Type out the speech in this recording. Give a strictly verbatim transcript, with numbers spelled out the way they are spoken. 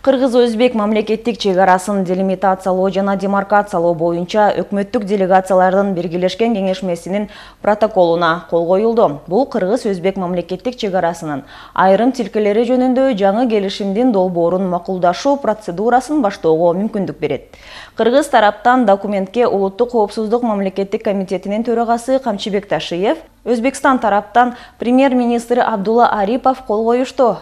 Кыргыз-Өзбек мамлекеттик чек арасын делимитациялоо жана демаркациялоо боюнча өкмөттүк делегациялардын биргелешкен кеңешмесинин протоколуна кол коюлду. Бул Кыргыз-Өзбек мамлекеттик чек арасынын айрым тилкелери жөнүндө жаңы келишимдин долбоорун макулдашуу процедурасын баштоого мүмкүндүк берет. Кыргыз тараптан документке Улуттук коопсуздук мамлекеттик комитетинин төрагасы Камчыбек Ташиев, Өзбекстан тараптан премьер-министри Абдулла Арипов кол коюшту.